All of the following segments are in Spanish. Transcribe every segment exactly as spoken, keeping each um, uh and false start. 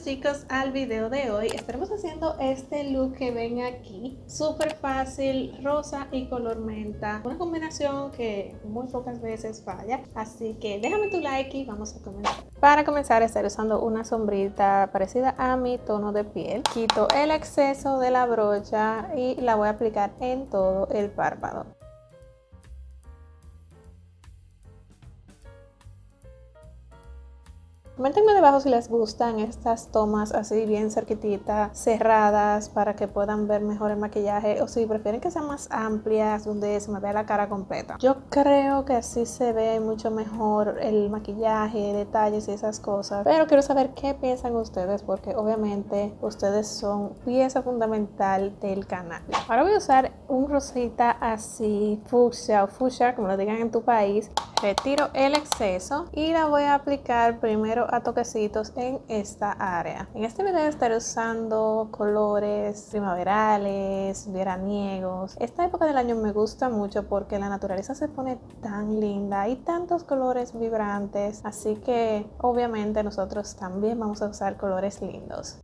chicos al video de hoy. Estaremos haciendo este look que ven aquí, súper fácil, rosa y color menta, una combinación que muy pocas veces falla, así que déjame tu like y vamos a comenzar. Para comenzar estaré usando una sombrita parecida a mi tono de piel. Quito el exceso de la brocha y la voy a aplicar en todo el párpado. Coméntenme debajo si les gustan estas tomas así bien cerquititas, cerradas, para que puedan ver mejor el maquillaje, o si prefieren que sean más amplias, donde se me vea la cara completa. Yo creo que así se ve mucho mejor el maquillaje, detalles y esas cosas, pero quiero saber qué piensan ustedes, porque obviamente ustedes son pieza fundamental del canal. Ahora voy a usar un rosita así, fucsia o fuchsia, como lo digan en tu país. Retiro el exceso y la voy a aplicar primero a toquecitos en esta área. En este video estaré usando colores primaverales, veraniegos. Esta época del año me gusta mucho porque la naturaleza se pone tan linda, hay tantos colores vibrantes, así que obviamente nosotros también vamos a usar colores lindos.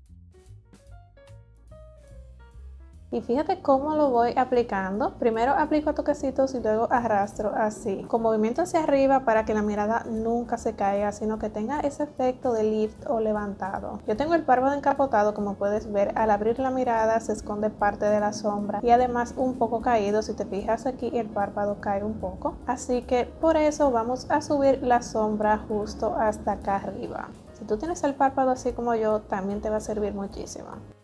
Y fíjate cómo lo voy aplicando. Primero aplico a toquecitos y luego arrastro así, con movimiento hacia arriba para que la mirada nunca se caiga, sino que tenga ese efecto de lift o levantado. Yo tengo el párpado encapotado, como puedes ver. Al abrir la mirada se esconde parte de la sombra y además un poco caído. Si te fijas aquí, el párpado cae un poco, así que por eso vamos a subir la sombra justo hasta acá arriba. Si tú tienes el párpado así como yo, también te va a servir muchísimo.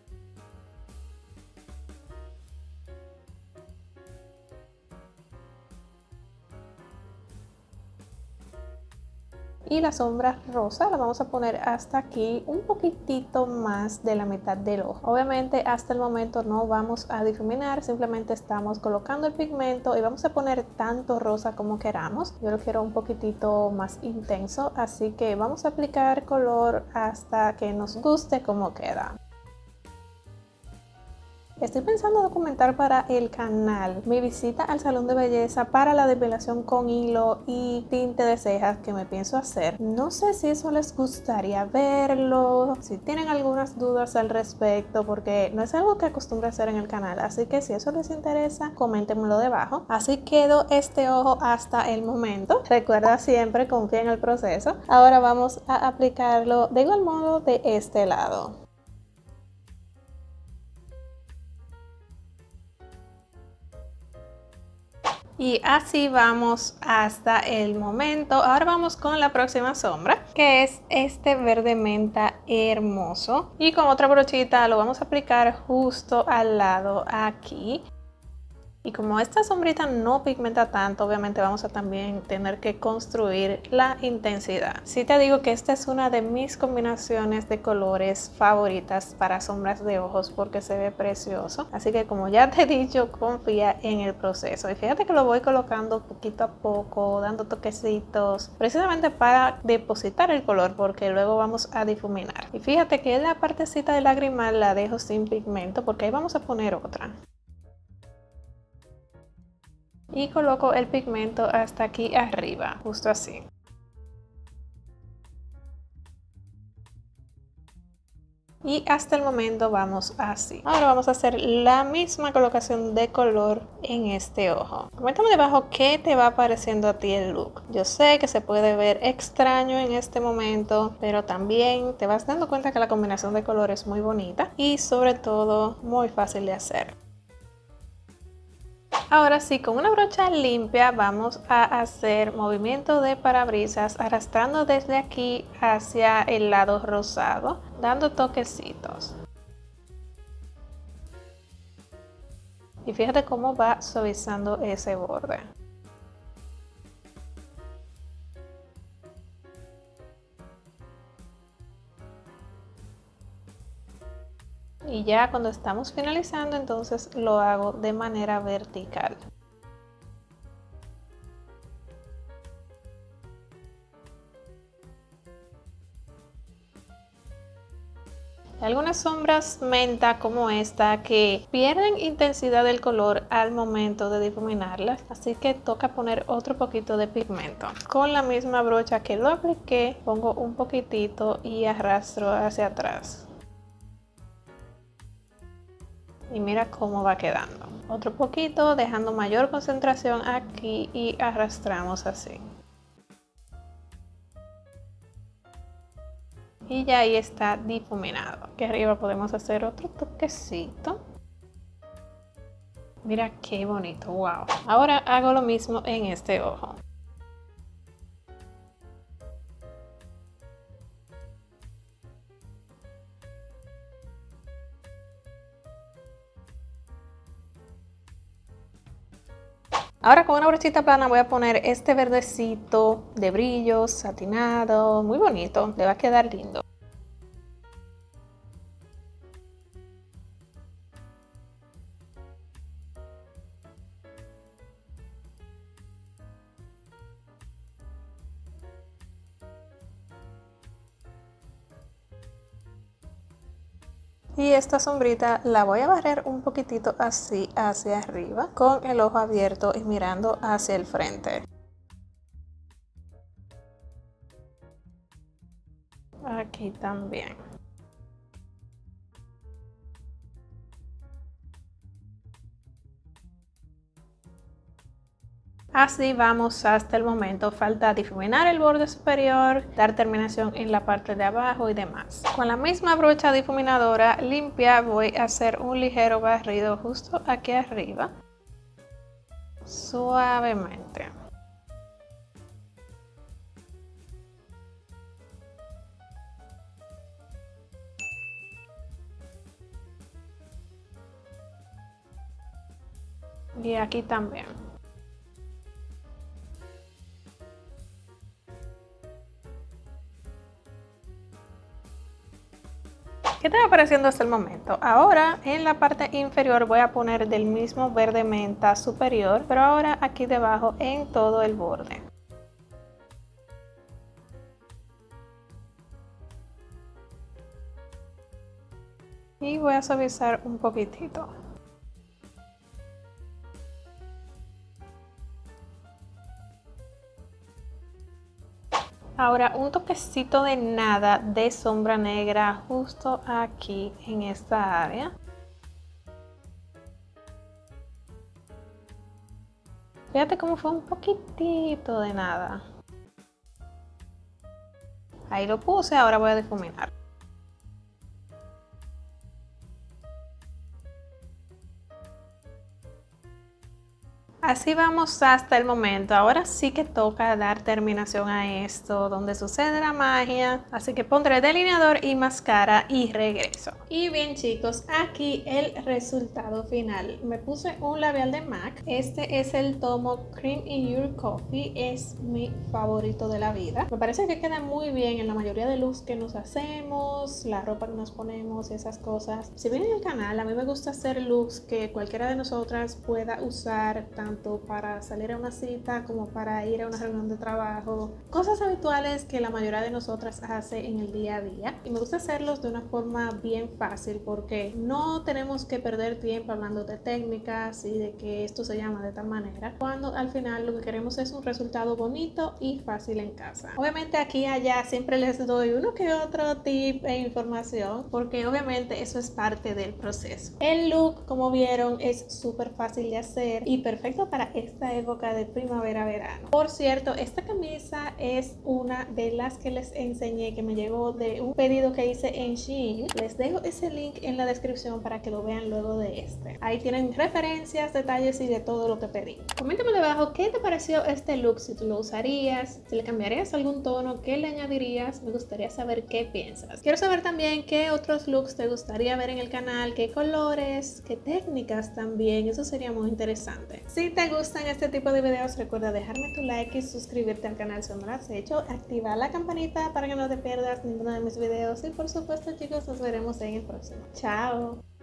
Y la sombra rosa la vamos a poner hasta aquí, un poquitito más de la mitad del ojo. Obviamente hasta el momento no vamos a difuminar, simplemente estamos colocando el pigmento y vamos a poner tanto rosa como queramos. Yo lo quiero un poquitito más intenso, así que vamos a aplicar color hasta que nos guste cómo queda. Estoy pensando documentar para el canal mi visita al salón de belleza para la depilación con hilo y tinte de cejas que me pienso hacer. No sé si eso les gustaría verlo, si tienen algunas dudas al respecto, porque no es algo que acostumbro a hacer en el canal, así que si eso les interesa, coméntenmelo debajo. Así quedó este ojo hasta el momento. Recuerda siempre, confía en el proceso. Ahora vamos a aplicarlo de igual modo de este lado. Y así vamos hasta el momento. Ahora vamos con la próxima sombra, que es este verde menta hermoso. Y con otra brochita lo vamos a aplicar justo al lado aquí. Y como esta sombrita no pigmenta tanto, obviamente vamos a también tener que construir la intensidad. Sí te digo que esta es una de mis combinaciones de colores favoritas para sombras de ojos porque se ve precioso. Así que como ya te he dicho, confía en el proceso. Y fíjate que lo voy colocando poquito a poco, dando toquecitos, precisamente para depositar el color porque luego vamos a difuminar. Y fíjate que la partecita de lagrimal la dejo sin pigmento porque ahí vamos a poner otra. Y coloco el pigmento hasta aquí arriba, justo así. Y hasta el momento vamos así. Ahora vamos a hacer la misma colocación de color en este ojo. Coméntame debajo qué te va pareciendo a ti el look. Yo sé que se puede ver extraño en este momento, pero también te vas dando cuenta que la combinación de color es muy bonita y sobre todo muy fácil de hacer. Ahora sí, con una brocha limpia vamos a hacer movimiento de parabrisas arrastrando desde aquí hacia el lado rosado, dando toquecitos. Y fíjate cómo va suavizando ese borde. Y ya cuando estamos finalizando, entonces lo hago de manera vertical. Hay algunas sombras menta como esta que pierden intensidad del color al momento de difuminarlas, así que toca poner otro poquito de pigmento. Con la misma brocha que lo apliqué, pongo un poquitito y arrastro hacia atrás. Y mira cómo va quedando. Otro poquito, dejando mayor concentración aquí y arrastramos así. Y ya ahí está difuminado. Aquí arriba podemos hacer otro toquecito. Mira qué bonito, wow. Ahora hago lo mismo en este ojo. Ahora con una brochita plana voy a poner este verdecito de brillos, satinado, muy bonito, le va a quedar lindo. Y esta sombrita la voy a barrer un poquitito así hacia arriba con el ojo abierto y mirando hacia el frente. Aquí también. Así vamos hasta el momento, falta difuminar el borde superior, dar terminación en la parte de abajo y demás. Con la misma brocha difuminadora limpia voy a hacer un ligero barrido justo aquí arriba, suavemente. Y aquí también. ¿Qué te va pareciendo hasta el momento? Ahora en la parte inferior voy a poner del mismo verde menta superior, pero ahora aquí debajo en todo el borde. Y voy a suavizar un poquitito. Ahora un toquecito de nada de sombra negra justo aquí en esta área. Fíjate cómo fue un poquitito de nada. Ahí lo puse, ahora voy a difuminar. Así vamos hasta el momento. Ahora sí que toca dar terminación a esto, donde sucede la magia. Así que pondré delineador y máscara y regreso. Y bien chicos, aquí el resultado final. Me puse un labial de MAC. Este es el tomo Cream in Your Coffee. Es mi favorito de la vida. Me parece que queda muy bien en la mayoría de looks que nos hacemos, la ropa que nos ponemos y esas cosas. Si vienen al canal, a mí me gusta hacer looks que cualquiera de nosotras pueda usar, tanto para salir a una cita como para ir a una reunión de trabajo, cosas habituales que la mayoría de nosotras hace en el día a día, y me gusta hacerlos de una forma bien fácil porque no tenemos que perder tiempo hablando de técnicas y de que esto se llama de tal manera, cuando al final lo que queremos es un resultado bonito y fácil en casa. Obviamente aquí y allá siempre les doy uno que otro tip e información porque obviamente eso es parte del proceso. El look, como vieron, es súper fácil de hacer y perfecto para esta época de primavera-verano. Por cierto, esta camisa es una de las que les enseñé, que me llegó de un pedido que hice en Shein. Les dejo ese link en la descripción para que lo vean luego de este. Ahí tienen referencias, detalles y de todo lo que pedí. Coméntame debajo qué te pareció este look, si tú lo usarías, si le cambiarías algún tono, qué le añadirías. Me gustaría saber qué piensas. Quiero saber también qué otros looks te gustaría ver en el canal, qué colores, qué técnicas también. Eso sería muy interesante. Si te gustan este tipo de videos, recuerda dejarme tu like y suscribirte al canal si no lo has hecho. Activa la campanita para que no te pierdas ninguno de mis videos. Y por supuesto chicos, nos veremos en el próximo. Chao.